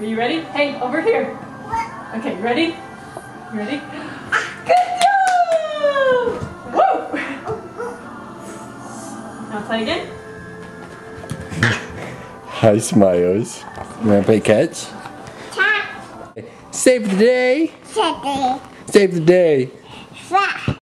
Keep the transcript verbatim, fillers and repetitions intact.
Are you ready? Hey, over here. Okay, you ready? You ready? Good job! Woo! Now play again. Hi, Smiles. You wanna play catch? Cat. Save the day! City. Save the day! Flash.